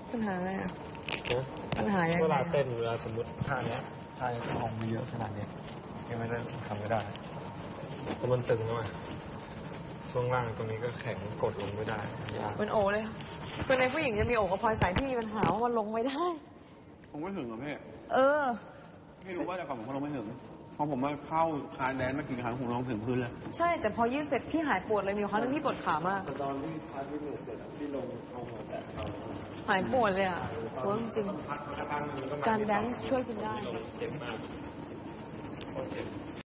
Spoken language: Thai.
ปัญหาอะไรอ่ะปัญหาอย่างไรเวลาเต้นเวลาสมมติท่าเนี้ยท่าออกมาเยอะขนาดนี้ยังไม่ได้ทำไม่ได้เพราะมันตึงแล้วช่วงล่างตรงนี้ก็แข็งกดลงไม่ได้ยากเป็นโอเลยคือในผู้หญิงจะมีโอกกับพลอยใส่ที่มีปัญหาว่ามันลงไม่ได้คงไม่ถึงหรอพี่พี่รู้ว่าแต่ก่อนผมก็ลงไม่ถึงพอผมมาเข้าคาร์แดนมากี่ครั้งผมลงถึงพื้นเลยใช่แต่พอยืดเสร็จพี่หายปวดเลยมีครั้งนึงพี่ปวดขามากตอนที่คาร์ดิเสร็จพี่ลงเอาหัวแตะเขาหายปวดเลยอ่ะปวดจริงการแดนซ์ช่วยคุณได้เจ็บมาก